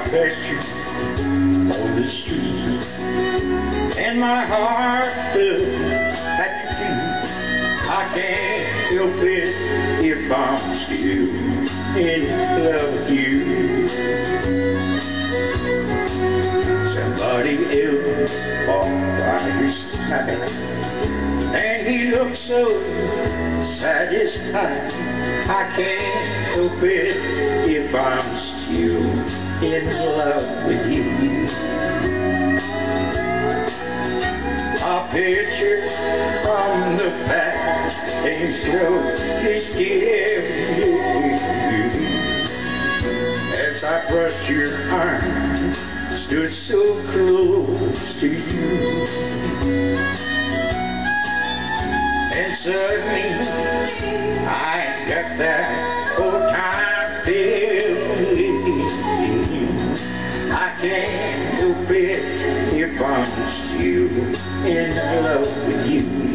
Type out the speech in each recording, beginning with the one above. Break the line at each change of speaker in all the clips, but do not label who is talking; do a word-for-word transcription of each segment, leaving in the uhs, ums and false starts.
passed you on the street, and my heart does at your feet. I can't help it if I'm still in love with you. Somebody else walked by your side, and he looked so satisfied. I can't help it if I'm still in love with you. A picture from the past ain't so it's scary. As I brushed your arm, stood so close to you, and suddenly I got that old time feeling. I can't help it if I'm still in love with you.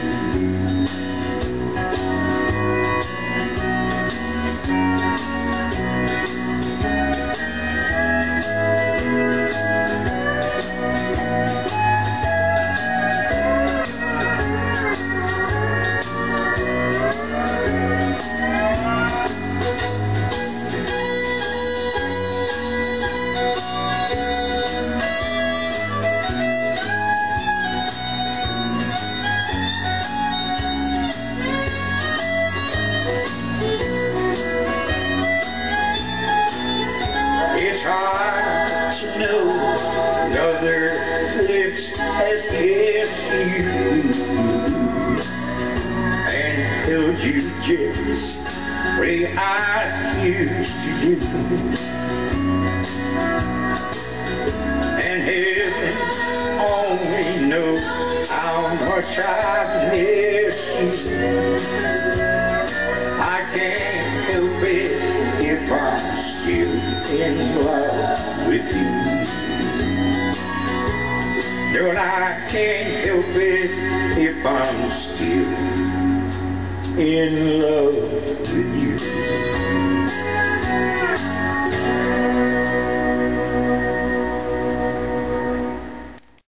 It's hard to know another lips has kissed you and held you just the way I used to do. And heaven only knows how much I miss you. I can't help it if I'm still in love with you. No, I can't help it if I'm still in love with you.